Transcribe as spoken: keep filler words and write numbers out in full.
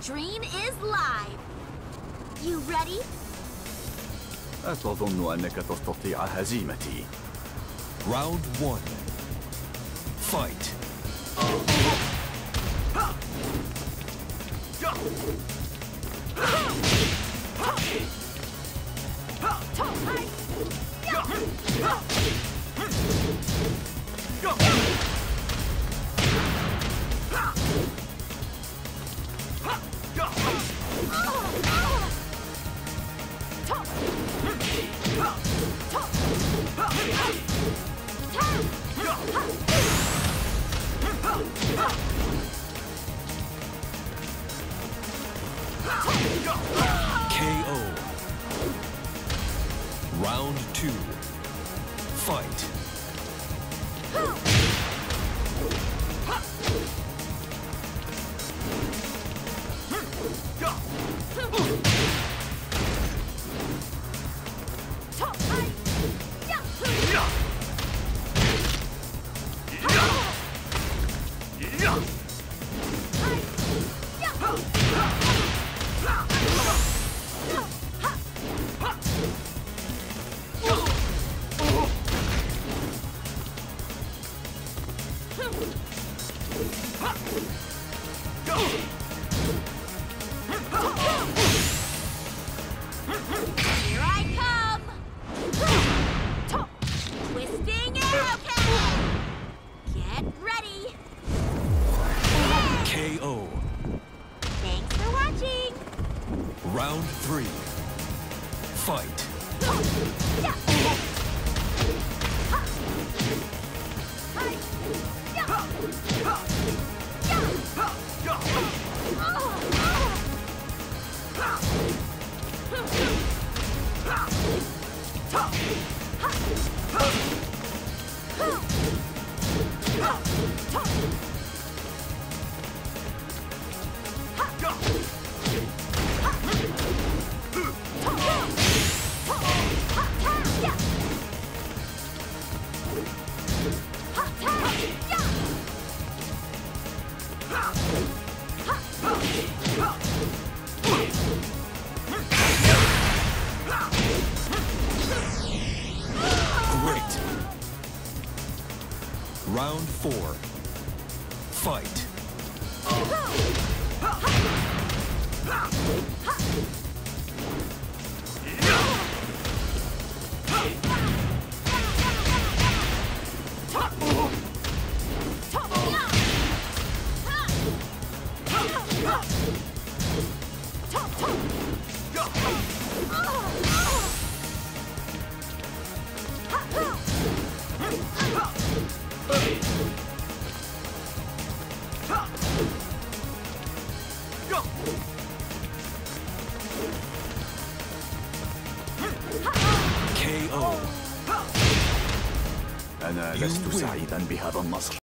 dream is live. You ready? أتظن أنك تستطيع هزيمتي. Round one. Fight. K O. Round two. Fight. Here I come! Twisting arrow cannon! Get ready! K O. Thanks for watching! Round three. Fight. Great. Round four. Fight. K O. أنا لست سعيدا بهذا النصر.